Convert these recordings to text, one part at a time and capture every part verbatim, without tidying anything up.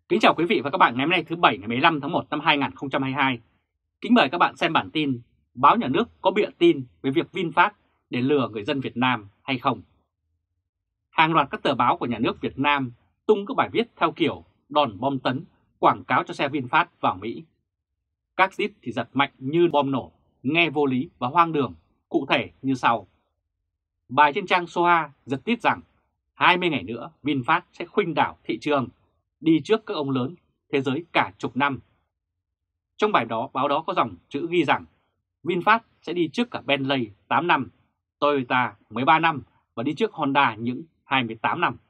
Kính chào quý vị và các bạn ngày hôm nay thứ Bảy ngày mười lăm tháng một năm hai nghìn không trăm hai mươi hai. Kính mời các bạn xem bản tin báo nhà nước có bịa tin về việc VinFast để lừa người dân Việt Nam hay không. Hàng loạt các tờ báo của nhà nước Việt Nam tung các bài viết theo kiểu đòn bom tấn quảng cáo cho xe VinFast vào Mỹ. Các zip thì giật mạnh như bom nổ, nghe vô lý và hoang đường, cụ thể như sau. Bài trên trang Soha giật tít rằng hai mươi ngày nữa VinFast sẽ khuynh đảo thị trường, đi trước các ông lớn thế giới cả chục năm. Trong bài đó, báo đó có dòng chữ ghi rằng VinFast sẽ đi trước cả Bentley tám năm, Toyota mười ba năm và đi trước Honda những hai mươi tám năm.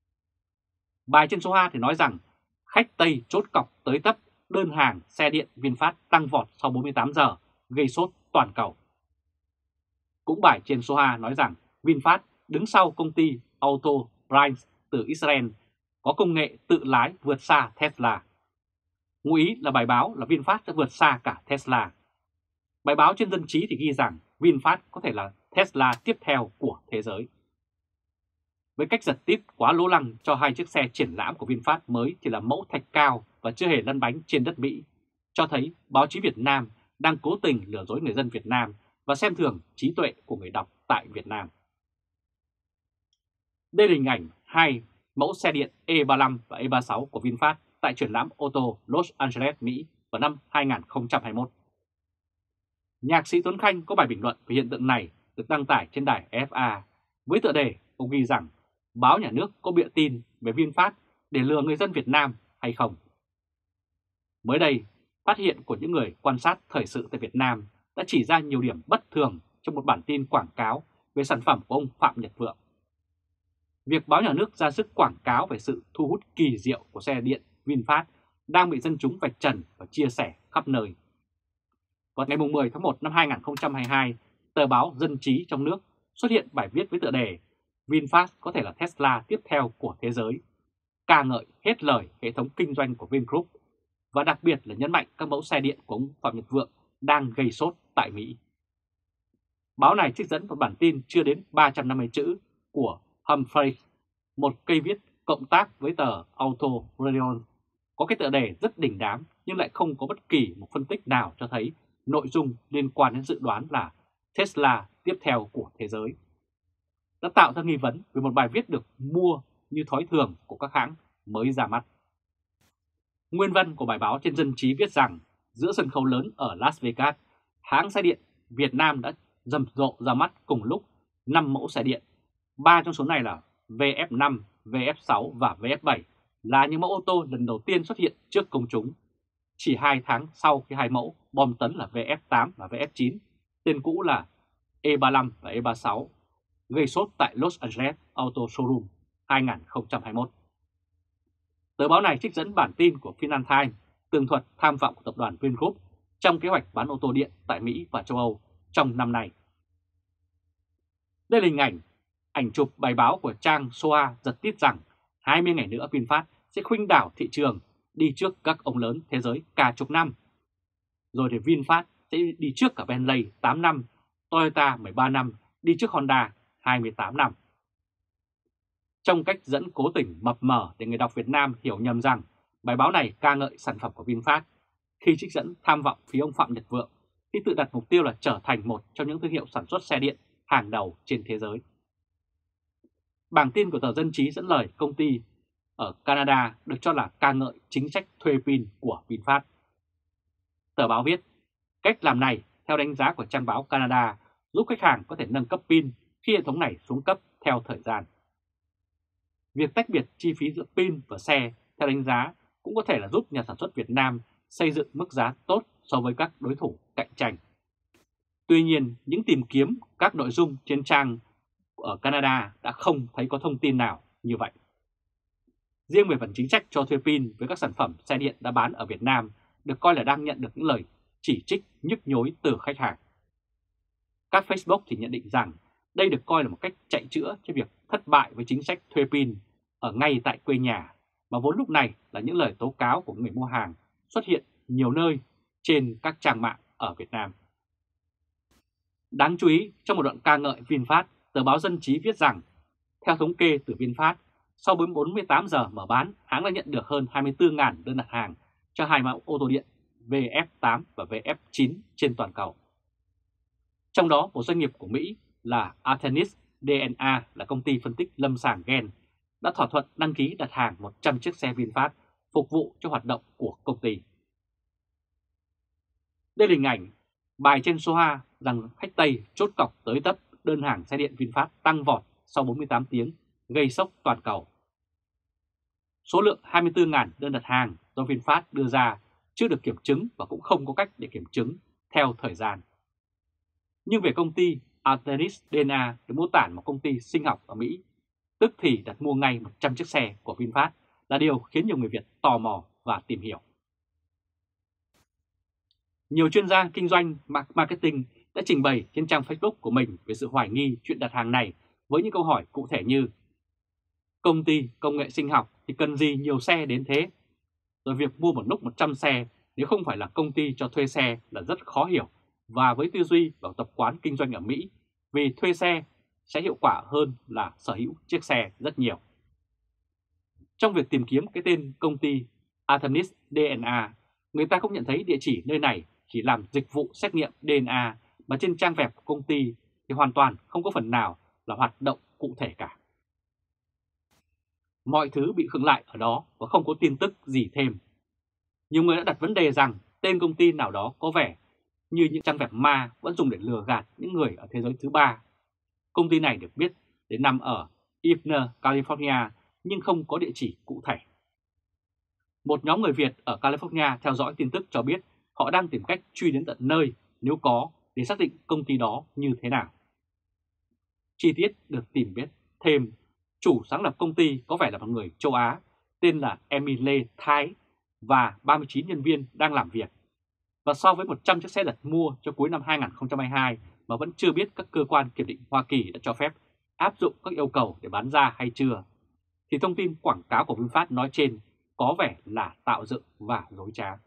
Bài trên Soha thì nói rằng khách Tây chốt cọc tới tấp, đơn hàng xe điện VinFast tăng vọt sau bốn mươi tám giờ, gây sốt toàn cầu. Cũng bài trên Soha nói rằng VinFast đứng sau công ty Auto Brands từ Israel có công nghệ tự lái vượt xa Tesla. Ngụ ý là bài báo là VinFast sẽ vượt xa cả Tesla. Bài báo trên Dân trí thì ghi rằng VinFast có thể là Tesla tiếp theo của thế giới. Với cách giật tít quá lố lăng cho hai chiếc xe triển lãm của VinFast mới thì là mẫu thạch cao và chưa hề lăn bánh trên đất Mỹ, cho thấy báo chí Việt Nam đang cố tình lừa dối người dân Việt Nam và xem thường trí tuệ của người đọc tại Việt Nam. Đây là hình ảnh hai mẫu xe điện E ba mươi lăm và E ba mươi sáu của VinFast tại triển lãm ô tô Los Angeles, Mỹ vào năm hai nghìn không trăm hai mươi mốt. Nhạc sĩ Tuấn Khanh có bài bình luận về hiện tượng này được đăng tải trên đài ép a với tựa đề ông ghi rằng báo nhà nước có bịa tin về VinFast để lừa người dân Việt Nam hay không. Mới đây, phát hiện của những người quan sát thời sự tại Việt Nam đã chỉ ra nhiều điểm bất thường trong một bản tin quảng cáo về sản phẩm của ông Phạm Nhật Vượng. Việc báo nhà nước ra sức quảng cáo về sự thu hút kỳ diệu của xe điện VinFast đang bị dân chúng vạch trần và chia sẻ khắp nơi. Vào ngày mười tháng một năm hai nghìn không trăm hai mươi hai, tờ báo Dân trí trong nước xuất hiện bài viết với tựa đề VinFast có thể là Tesla tiếp theo của thế giới, ca ngợi hết lời hệ thống kinh doanh của Vingroup và đặc biệt là nhấn mạnh các mẫu xe điện của ông Phạm Nhật Vượng đang gây sốt tại Mỹ. Báo này trích dẫn một bản tin chưa đến ba trăm năm mươi chữ của Humphrey, một cây viết cộng tác với tờ Auto Radio, có cái tựa đề rất đình đám nhưng lại không có bất kỳ một phân tích nào cho thấy nội dung liên quan đến dự đoán là Tesla tiếp theo của thế giới. Đã tạo ra nghi vấn về một bài viết được mua như thói thường của các hãng mới ra mắt. Nguyên văn của bài báo trên Dân trí viết rằng giữa sân khấu lớn ở Las Vegas, hãng xe điện Việt Nam đã rầm rộ ra mắt cùng lúc năm mẫu xe điện. Ba trong số này là vê ép năm, vê ép sáu và vê ép bảy là những mẫu ô tô lần đầu tiên xuất hiện trước công chúng. Chỉ hai tháng sau khi hai mẫu bom tấn là vê ép tám và vê ép chín, tên cũ là E ba mươi lăm và E ba mươi sáu, gây sốt tại Los Angeles Auto Showroom hai nghìn không trăm hai mươi mốt. Tờ báo này trích dẫn bản tin của Financial Times tường thuật tham vọng của tập đoàn Vingroup trong kế hoạch bán ô tô điện tại Mỹ và châu Âu trong năm nay. Đây là hình ảnh ảnh chụp bài báo của trang Soha giật tít rằng hai mươi ngày nữa VinFast sẽ khuynh đảo thị trường, đi trước các ông lớn thế giới cả chục năm. Rồi thì VinFast sẽ đi trước cả Bentley tám năm, Toyota mười ba năm, đi trước Honda hai mươi tám năm. Trong cách dẫn cố tình mập mờ để người đọc Việt Nam hiểu nhầm rằng bài báo này ca ngợi sản phẩm của VinFast, khi trích dẫn tham vọng phía ông Phạm Nhật Vượng khi tự đặt mục tiêu là trở thành một trong những thương hiệu sản xuất xe điện hàng đầu trên thế giới. Bảng tin của tờ Dân trí dẫn lời công ty ở Canada được cho là ca ngợi chính sách thuê pin của VinFast. Tờ báo viết, cách làm này theo đánh giá của trang báo Canada giúp khách hàng có thể nâng cấp pin khi hệ thống này xuống cấp theo thời gian. Việc tách biệt chi phí giữa pin và xe theo đánh giá cũng có thể là giúp nhà sản xuất Việt Nam xây dựng mức giá tốt so với các đối thủ cạnh tranh. Tuy nhiên, những tìm kiếm các nội dung trên trang ở Canada đã không thấy có thông tin nào như vậy. Riêng về phần chính sách cho thuê pin với các sản phẩm xe điện đã bán ở Việt Nam được coi là đang nhận được những lời chỉ trích nhức nhối từ khách hàng. Các Facebook thì nhận định rằng đây được coi là một cách chạy chữa cho việc thất bại với chính sách thuê pin ở ngay tại quê nhà, mà vốn lúc này là những lời tố cáo của người mua hàng xuất hiện nhiều nơi trên các trang mạng ở Việt Nam. Đáng chú ý, trong một đoạn ca ngợi VinFast, tờ báo Dân trí viết rằng theo thống kê từ VinFast, sau bốn mươi tám giờ mở bán, hãng đã nhận được hơn hai mươi tư nghìn đơn đặt hàng cho hai mẫu ô tô điện vê ép tám và vê ép chín trên toàn cầu. Trong đó, một doanh nghiệp của Mỹ là Artenis đê en a là công ty phân tích lâm sàng gen đã thỏa thuận đăng ký đặt hàng một trăm chiếc xe VinFast phục vụ cho hoạt động của công ty. Đây là hình ảnh bài trên số hai rằng khách Tây chốt cọc tới tấp đơn hàng xe điện VinFast tăng vọt sau bốn mươi tám tiếng, gây sốc toàn cầu. Số lượng hai mươi tư nghìn đơn đặt hàng do VinFast đưa ra chưa được kiểm chứng và cũng không có cách để kiểm chứng theo thời gian. Nhưng về công ty Artenis đê en a được mô tả một công ty sinh học ở Mỹ, tức thì đặt mua ngay một trăm chiếc xe của VinFast là điều khiến nhiều người Việt tò mò và tìm hiểu. Nhiều chuyên gia kinh doanh marketing đã trình bày trên trang Facebook của mình về sự hoài nghi chuyện đặt hàng này với những câu hỏi cụ thể như: công ty công nghệ sinh học thì cần gì nhiều xe đến thế? Rồi việc mua một lúc một trăm xe nếu không phải là công ty cho thuê xe là rất khó hiểu, và với tư duy và tập quán kinh doanh ở Mỹ, vì thuê xe sẽ hiệu quả hơn là sở hữu chiếc xe rất nhiều. Trong việc tìm kiếm cái tên công ty Artemis đê en a, người ta không nhận thấy địa chỉ nơi này chỉ làm dịch vụ xét nghiệm đê en a, mà trên trang web của công ty thì hoàn toàn không có phần nào là hoạt động cụ thể cả. Mọi thứ bị khựng lại ở đó và không có tin tức gì thêm. Nhiều người đã đặt vấn đề rằng tên công ty nào đó có vẻ như những trang web ma vẫn dùng để lừa gạt những người ở thế giới thứ ba. Công ty này được biết đến nằm ở Inver, California nhưng không có địa chỉ cụ thể. Một nhóm người Việt ở California theo dõi tin tức cho biết họ đang tìm cách truy đến tận nơi nếu có để xác định công ty đó như thế nào. Chi tiết được tìm biết thêm, chủ sáng lập công ty có vẻ là một người châu Á tên là Emile Thái và ba mươi chín nhân viên đang làm việc. Và so với một trăm chiếc xe đặt mua cho cuối năm hai nghìn không trăm hai mươi hai mà vẫn chưa biết các cơ quan kiểm định Hoa Kỳ đã cho phép áp dụng các yêu cầu để bán ra hay chưa, thì thông tin quảng cáo của VinFast nói trên có vẻ là tạo dựng và dối trá.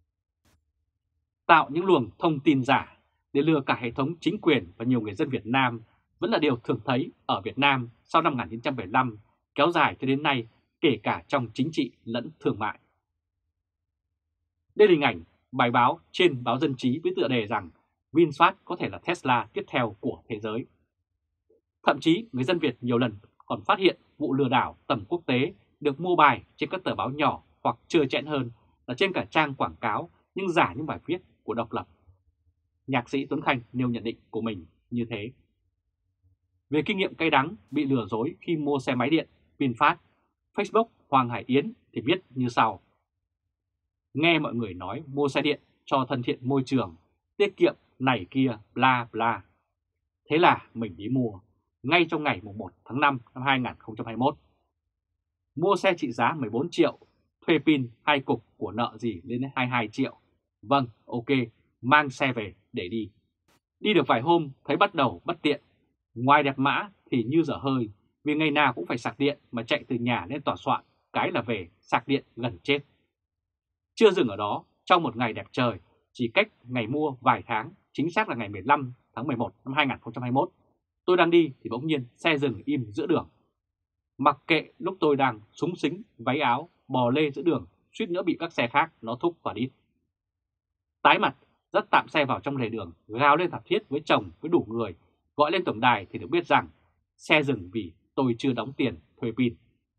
Tạo những luồng thông tin giả để lừa cả hệ thống chính quyền và nhiều người dân Việt Nam vẫn là điều thường thấy ở Việt Nam sau năm một nghìn chín trăm bảy mươi lăm, kéo dài cho đến nay, kể cả trong chính trị lẫn thương mại. Đây là hình ảnh bài báo trên báo Dân trí với tựa đề rằng VinFast có thể là Tesla tiếp theo của thế giới. Thậm chí người dân Việt nhiều lần còn phát hiện vụ lừa đảo tầm quốc tế được mua bài trên các tờ báo nhỏ, hoặc trơ trẽn hơn là trên cả trang quảng cáo nhưng giả những bài viết của Độc Lập. Nhạc sĩ Tuấn Khanh nêu nhận định của mình như thế. Về kinh nghiệm cay đắng bị lừa dối khi mua xe máy điện VinFast, Facebook Hoàng Hải Yến thì viết như sau: nghe mọi người nói mua xe điện cho thân thiện môi trường, tiết kiệm này kia bla bla. Thế là mình đi mua ngay trong ngày mùng một tháng năm năm hai nghìn không trăm hai mươi mốt. Mua xe trị giá mười bốn triệu, thuê pin hai cục của nợ gì lên đến hai mươi hai triệu. Vâng, ok, mang xe về để đi. Đi được vài hôm thấy bắt đầu bất tiện. Ngoài đẹp mã thì như dở hơi, vì ngày nào cũng phải sạc điện mà chạy từ nhà lên tòa soạn, cái là về sạc điện gần chết. Chưa dừng ở đó, trong một ngày đẹp trời, chỉ cách ngày mua vài tháng, chính xác là ngày mười lăm tháng mười một năm hai nghìn không trăm hai mươi mốt, tôi đang đi thì bỗng nhiên xe dừng im giữa đường. Mặc kệ lúc tôi đang súng xính, váy áo, bò lê giữa đường, suýt nữa bị các xe khác nó thúc vào đít. Tái mặt, dắt tạm xe vào trong lề đường, gào lên thảm thiết với chồng với đủ người, gọi lên tổng đài thì được biết rằng xe dừng vì tôi chưa đóng tiền thuê pin.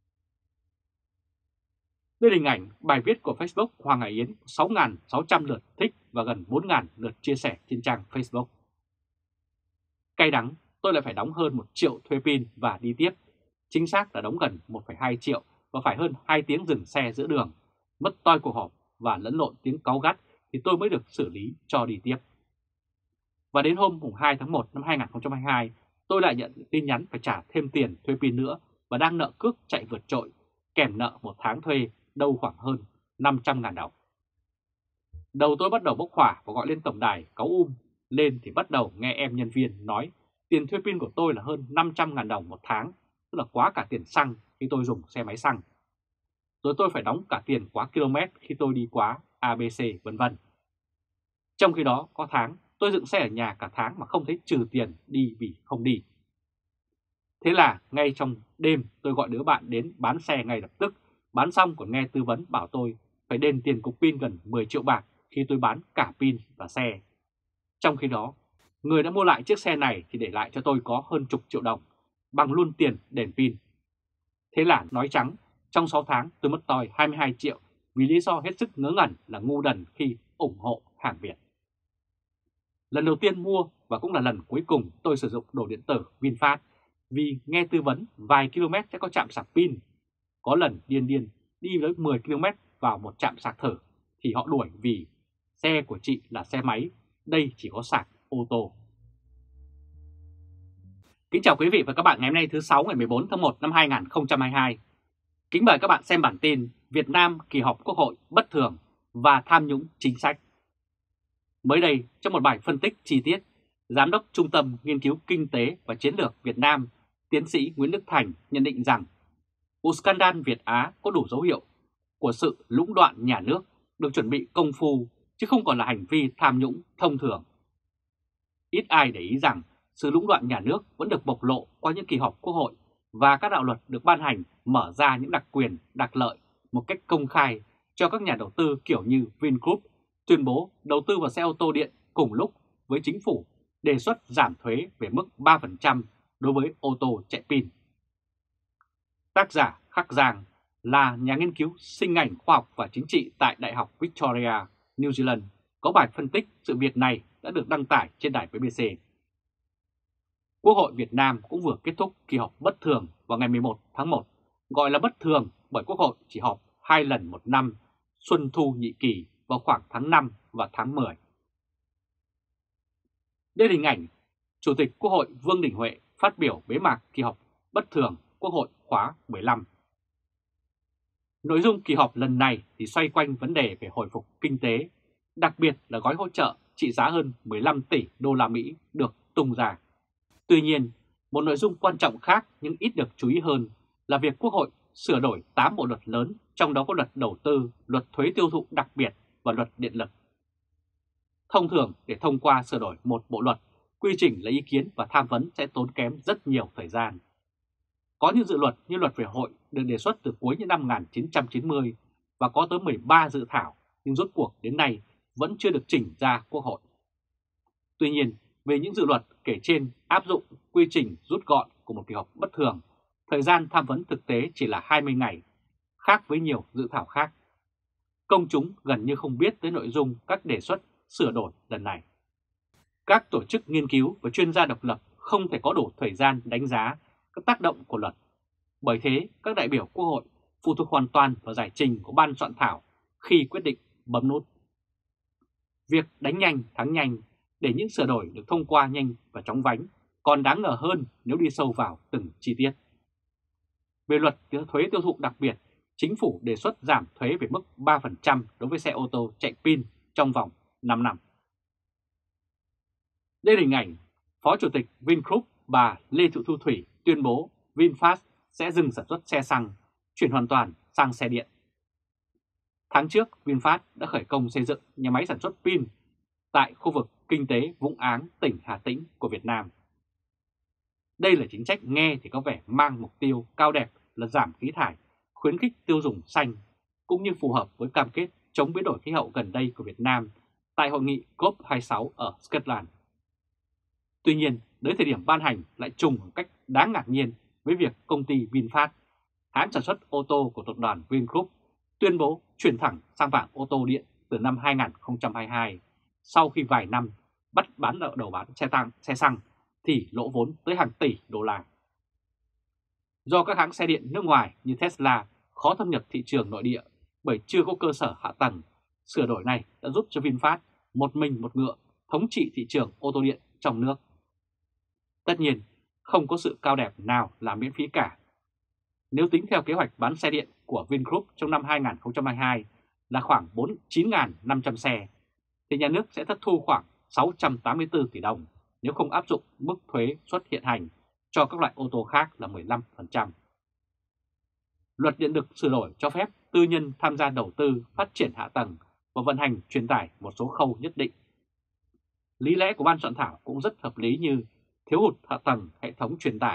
Đây là hình ảnh bài viết của Facebook Hoàng Hải Yến, sáu nghìn sáu trăm lượt thích và gần bốn nghìn lượt chia sẻ trên trang Facebook. Cay đắng, tôi lại phải đóng hơn một triệu thuê pin và đi tiếp. Chính xác là đóng gần một phẩy hai triệu và phải hơn hai tiếng dừng xe giữa đường, mất toi cuộc họp và lẫn lộn tiếng cáu gắt thì tôi mới được xử lý cho đi tiếp. Và đến hôm hai tháng một năm hai nghìn không trăm hai mươi hai, tôi lại nhận tin nhắn phải trả thêm tiền thuê pin nữa và đang nợ cước chạy vượt trội, kèm nợ một tháng thuê đâu khoảng hơn năm trăm nghìn đồng. Đầu tôi bắt đầu bốc hỏa và gọi lên tổng đài cáu um lên thì bắt đầu nghe em nhân viên nói tiền thuê pin của tôi là hơn năm trăm nghìn đồng một tháng, tức là quá cả tiền xăng khi tôi dùng xe máy xăng. Rồi tôi phải đóng cả tiền quá km khi tôi đi quá a bê xê vân vân. Trong khi đó có tháng tôi dựng xe ở nhà cả tháng mà không thấy trừ tiền đi vì không đi. Thế là ngay trong đêm tôi gọi đứa bạn đến bán xe ngay lập tức, bán xong còn nghe tư vấn bảo tôi phải đền tiền cục pin gần mười triệu bạc khi tôi bán cả pin và xe. Trong khi đó, người đã mua lại chiếc xe này thì để lại cho tôi có hơn chục triệu đồng, bằng luôn tiền đền pin. Thế là nói trắng, trong sáu tháng tôi mất toi hai mươi hai triệu vì lý do hết sức ngớ ngẩn là ngu đần khi ủng hộ hàng Việt. Lần đầu tiên mua và cũng là lần cuối cùng tôi sử dụng đồ điện tử VinFast vì nghe tư vấn vài km sẽ có trạm sạc pin. Có lần điên điên đi tới mười ki lô mét vào một trạm sạc thử thì họ đuổi vì xe của chị là xe máy, đây chỉ có sạc ô tô. Kính chào quý vị và các bạn ngày hôm nay thứ Sáu ngày mười bốn tháng một năm hai nghìn không trăm hai mươi hai. Kính mời các bạn xem bản tin Việt Nam kỳ họp Quốc hội bất thường và tham nhũng chính sách. Mới đây, trong một bài phân tích chi tiết, Giám đốc Trung tâm Nghiên cứu Kinh tế và Chiến lược Việt Nam, tiến sĩ Nguyễn Đức Thành nhận định rằng vụ scandal Việt Á có đủ dấu hiệu của sự lũng đoạn nhà nước được chuẩn bị công phu chứ không còn là hành vi tham nhũng thông thường. Ít ai để ý rằng sự lũng đoạn nhà nước vẫn được bộc lộ qua những kỳ họp Quốc hội và các đạo luật được ban hành mở ra những đặc quyền, đặc lợi một cách công khai cho các nhà đầu tư kiểu như Vingroup tuyên bố đầu tư vào xe ô tô điện cùng lúc với chính phủ đề xuất giảm thuế về mức ba phần trăm đối với ô tô chạy pin. Tác giả Khắc Giang là nhà nghiên cứu sinh ngành khoa học và chính trị tại Đại học Victoria, New Zealand, có bài phân tích sự việc này đã được đăng tải trên đài bê bê xê. Quốc hội Việt Nam cũng vừa kết thúc kỳ họp bất thường vào ngày mười một tháng một, gọi là bất thường bởi Quốc hội chỉ họp hai lần một năm, xuân thu nhị kỳ vào khoảng tháng năm và tháng mười. Đây là hình ảnh Chủ tịch Quốc hội Vương Đình Huệ phát biểu bế mạc kỳ họp bất thường Quốc hội khóa mười lăm. Nội dung kỳ họp lần này thì xoay quanh vấn đề về hồi phục kinh tế, đặc biệt là gói hỗ trợ trị giá hơn mười lăm tỷ đô la Mỹ được tung ra. Tuy nhiên, một nội dung quan trọng khác nhưng ít được chú ý hơn là việc Quốc hội sửa đổi tám bộ luật lớn, trong đó có luật đầu tư, luật thuế tiêu thụ đặc biệt và luật điện lực. Thông thường để thông qua sửa đổi một bộ luật, quy trình lấy ý kiến và tham vấn sẽ tốn kém rất nhiều thời gian. Có những dự luật như luật về hội được đề xuất từ cuối những năm một nghìn chín trăm chín mươi và có tới mười ba dự thảo nhưng rốt cuộc đến nay vẫn chưa được chỉnh ra Quốc hội. Tuy nhiên, về những dự luật kể trên áp dụng quy trình rút gọn của một kỳ họp bất thường, thời gian tham vấn thực tế chỉ là hai mươi ngày, khác với nhiều dự thảo khác. Công chúng gần như không biết tới nội dung các đề xuất sửa đổi lần này. Các tổ chức nghiên cứu và chuyên gia độc lập không thể có đủ thời gian đánh giá các tác động của luật. Bởi thế, các đại biểu Quốc hội phụ thuộc hoàn toàn vào giải trình của ban soạn thảo khi quyết định bấm nút. Việc đánh nhanh thắng nhanh để những sửa đổi được thông qua nhanh và chóng vánh còn đáng ngờ hơn nếu đi sâu vào từng chi tiết. Về luật thuế tiêu thụ đặc biệt, chính phủ đề xuất giảm thuế về mức ba phần trăm đối với xe ô tô chạy pin trong vòng năm năm. Đây là hình ảnh Phó Chủ tịch Vingroup bà Lê Thị Thu Thủy tuyên bố VinFast sẽ dừng sản xuất xe xăng, chuyển hoàn toàn sang xe điện. Tháng trước, VinFast đã khởi công xây dựng nhà máy sản xuất pin tại khu vực kinh tế Vũng Áng, tỉnh Hà Tĩnh của Việt Nam. Đây là chính sách nghe thì có vẻ mang mục tiêu cao đẹp là giảm khí thải, khuyến khích tiêu dùng xanh, cũng như phù hợp với cam kết chống biến đổi khí hậu gần đây của Việt Nam tại hội nghị COP hai mươi sáu ở Scotland. Tuy nhiên, đến thời điểm ban hành lại trùng một cách đáng ngạc nhiên với việc công ty VinFast, hãng sản xuất ô tô của tập đoàn Vingroup, tuyên bố chuyển thẳng sang mảng ô tô điện từ năm hai nghìn không trăm hai mươi hai, sau khi vài năm bắt bán đầu bán xe tăng, xe xăng thì lỗ vốn tới hàng tỷ đô la. Do các hãng xe điện nước ngoài như Tesla khó thâm nhập thị trường nội địa bởi chưa có cơ sở hạ tầng, sửa đổi này đã giúp cho VinFast một mình một ngựa thống trị thị trường ô tô điện trong nước. Tất nhiên, không có sự cao đẹp nào là miễn phí cả. Nếu tính theo kế hoạch bán xe điện của Vingroup trong năm hai nghìn không trăm hai mươi hai là khoảng bốn mươi chín nghìn năm trăm xe, thì nhà nước sẽ thất thu khoảng sáu trăm tám mươi tư tỷ đồng nếu không áp dụng mức thuế suất hiện hành cho các loại ô tô khác là mười lăm phần trăm. Luật điện lực sửa đổi cho phép tư nhân tham gia đầu tư, phát triển hạ tầng và vận hành truyền tải một số khâu nhất định. Lý lẽ của ban soạn thảo cũng rất hợp lý như thiếu hụt hạ tầng hệ thống truyền tải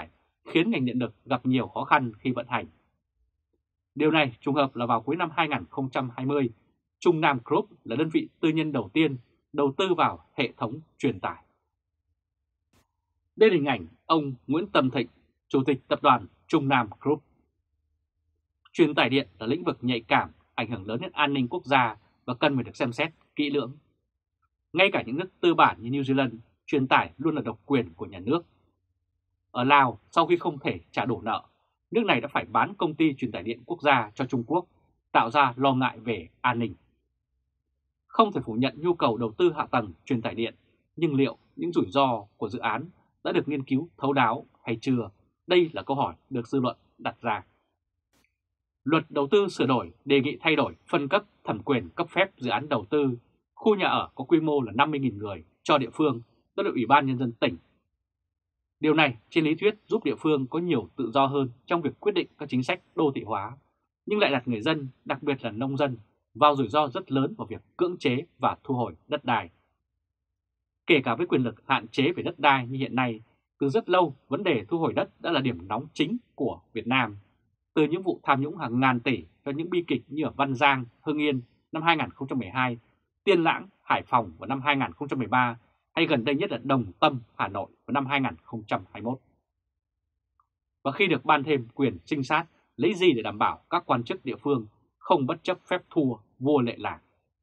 khiến ngành điện lực gặp nhiều khó khăn khi vận hành. Điều này trùng hợp là vào cuối năm hai nghìn không trăm hai mươi, Trung Nam Group là đơn vị tư nhân đầu tiên đầu tư vào hệ thống truyền tải. Đây là hình ảnh ông Nguyễn Tâm Thịnh, Chủ tịch Tập đoàn Trung Nam Group. Truyền tải điện là lĩnh vực nhạy cảm, ảnh hưởng lớn đến an ninh quốc gia và cần phải được xem xét kỹ lưỡng. Ngay cả những nước tư bản như New Zealand, truyền tải luôn là độc quyền của nhà nước. Ở Lào, sau khi không thể trả đủ nợ, nước này đã phải bán công ty truyền tải điện quốc gia cho Trung Quốc, tạo ra lo ngại về an ninh. Không thể phủ nhận nhu cầu đầu tư hạ tầng truyền tải điện, nhưng liệu những rủi ro của dự án đã được nghiên cứu thấu đáo hay chưa? Đây là câu hỏi được dư luận đặt ra. Luật đầu tư sửa đổi đề nghị thay đổi phân cấp thẩm quyền cấp phép dự án đầu tư khu nhà ở có quy mô là năm mươi nghìn người cho địa phương do được Ủy ban Nhân dân tỉnh. Điều này trên lý thuyết giúp địa phương có nhiều tự do hơn trong việc quyết định các chính sách đô thị hóa, nhưng lại đặt người dân, đặc biệt là nông dân, vào rủi ro rất lớn vào việc cưỡng chế và thu hồi đất đai. Kể cả với quyền lực hạn chế về đất đai như hiện nay, từ rất lâu vấn đề thu hồi đất đã là điểm nóng chính của Việt Nam. Từ những vụ tham nhũng hàng ngàn tỷ cho những bi kịch như ở Văn Giang, Hưng Yên năm hai nghìn không trăm mười hai, Tiên Lãng, Hải Phòng vào năm hai nghìn không trăm mười ba hay gần đây nhất là Đồng Tâm, Hà Nội vào năm hai nghìn không trăm hai mươi mốt. Và khi được ban thêm quyền trinh sát, lấy gì để đảm bảo các quan chức địa phương không bất chấp phép thua vua lệ làng?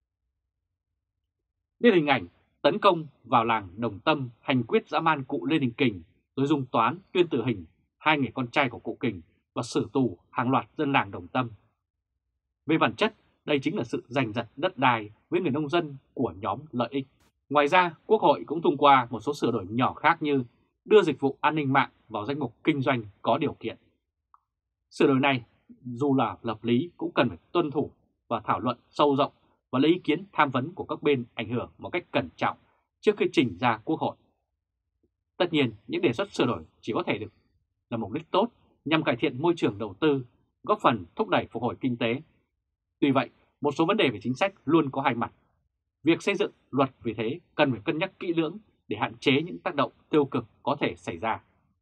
Đây là hình ảnh tấn công vào làng Đồng Tâm, hành quyết dã man cụ Lê Đình Kình, rồi dùng toán tuyên tử hình hai người con trai của cụ Kình và xử tù hàng loạt dân làng Đồng Tâm. Về bản chất, đây chính là sự giành giật đất đai với người nông dân của nhóm lợi ích. Ngoài ra, Quốc hội cũng thông qua một số sửa đổi nhỏ khác như đưa dịch vụ an ninh mạng vào danh mục kinh doanh có điều kiện. Sửa đổi này, dù là lập lý, cũng cần phải tuân thủ và thảo luận sâu rộng và lấy ý kiến tham vấn của các bên ảnh hưởng một cách cẩn trọng trước khi trình ra Quốc hội. Tất nhiên, những đề xuất sửa đổi chỉ có thể được là mục đích tốt nhằm cải thiện môi trường đầu tư, góp phần thúc đẩy phục hồi kinh tế. Tuy vậy, một số vấn đề về chính sách luôn có hai mặt. Việc xây dựng luật vì thế cần phải cân nhắc kỹ lưỡng để hạn chế những tác động tiêu cực có thể xảy ra.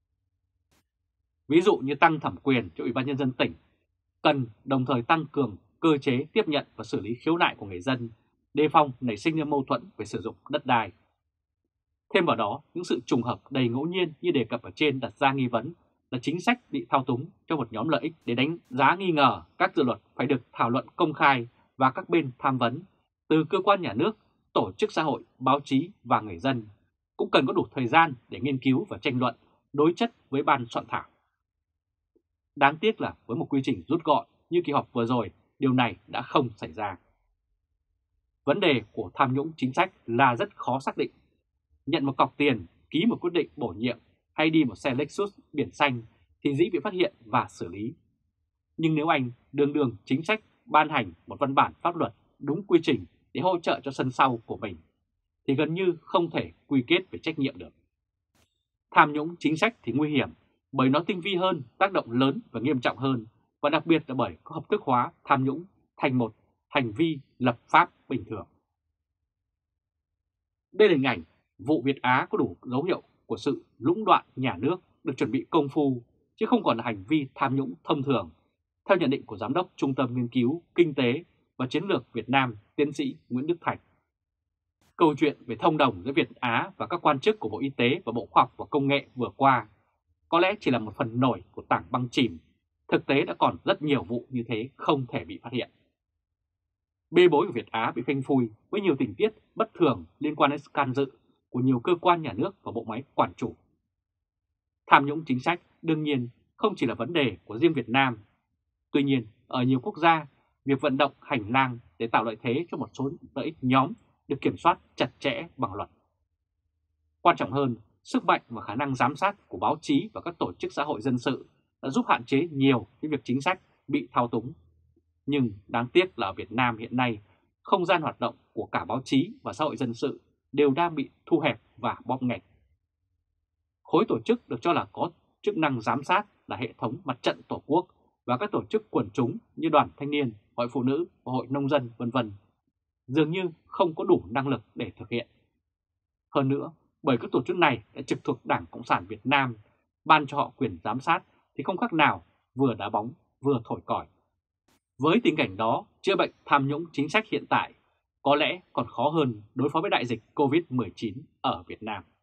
Ví dụ như tăng thẩm quyền cho Ủy ban Nhân dân tỉnh, cần đồng thời tăng cường cơ chế tiếp nhận và xử lý khiếu nại của người dân, đề phòng nảy sinh ra mâu thuẫn về sử dụng đất đai. Thêm vào đó, những sự trùng hợp đầy ngẫu nhiên như đề cập ở trên đặt ra nghi vấn là chính sách bị thao túng cho một nhóm lợi ích. Để đánh giá nghi ngờ, các dự luật phải được thảo luận công khai và các bên tham vấn, từ cơ quan nhà nước, tổ chức xã hội, báo chí và người dân, cũng cần có đủ thời gian để nghiên cứu và tranh luận, đối chất với ban soạn thảo. Đáng tiếc là với một quy trình rút gọn như kỳ họp vừa rồi, điều này đã không xảy ra. Vấn đề của tham nhũng chính sách là rất khó xác định. Nhận một cọc tiền, ký một quyết định bổ nhiệm hay đi một xe Lexus biển xanh thì dĩ bị phát hiện và xử lý. Nhưng nếu anh đường đường chính sách ban hành một văn bản pháp luật đúng quy trình để hỗ trợ cho sân sau của mình, thì gần như không thể quy kết về trách nhiệm được. Tham nhũng chính sách thì nguy hiểm bởi nó tinh vi hơn, tác động lớn và nghiêm trọng hơn, và đặc biệt là bởi có hợp thức hóa tham nhũng thành một hành vi lập pháp bình thường. Đây là hình ảnh vụ Việt Á có đủ dấu hiệu của sự lũng đoạn nhà nước được chuẩn bị công phu, chứ không còn là hành vi tham nhũng thông thường, theo nhận định của Giám đốc Trung tâm Nghiên cứu Kinh tế và Chiến lược Việt Nam tiến sĩ Nguyễn Đức Thạch. Câu chuyện về thông đồng giữa Việt Á và các quan chức của Bộ Y tế và Bộ Khoa học và Công nghệ vừa qua có lẽ chỉ là một phần nổi của tảng băng chìm. Thực tế đã còn rất nhiều vụ như thế không thể bị phát hiện. Bê bối của Việt Á bị phanh phui với nhiều tình tiết bất thường liên quan đến can dự của nhiều cơ quan nhà nước và bộ máy quản chủ. Tham nhũng chính sách đương nhiên không chỉ là vấn đề của riêng Việt Nam. Tuy nhiên, ở nhiều quốc gia, việc vận động hành lang để tạo lợi thế cho một số lợi ích nhóm được kiểm soát chặt chẽ bằng luật. Quan trọng hơn, sức mạnh và khả năng giám sát của báo chí và các tổ chức xã hội dân sự đã giúp hạn chế nhiều cái việc chính sách bị thao túng. Nhưng đáng tiếc là ở Việt Nam hiện nay, không gian hoạt động của cả báo chí và xã hội dân sự đều đang bị thu hẹp và bóp nghẹt. Khối tổ chức được cho là có chức năng giám sát là hệ thống Mặt trận Tổ quốc và các tổ chức quần chúng như Đoàn Thanh niên, Hội Phụ nữ và Hội Nông dân vân vân dường như không có đủ năng lực để thực hiện. Hơn nữa, bởi các tổ chức này đã trực thuộc Đảng Cộng sản Việt Nam ban cho họ quyền giám sát thì không khác nào vừa đá bóng vừa thổi còi. Với tình cảnh đó, chữa bệnh tham nhũng chính sách hiện tại có lẽ còn khó hơn đối phó với đại dịch Covid mười chín ở Việt Nam.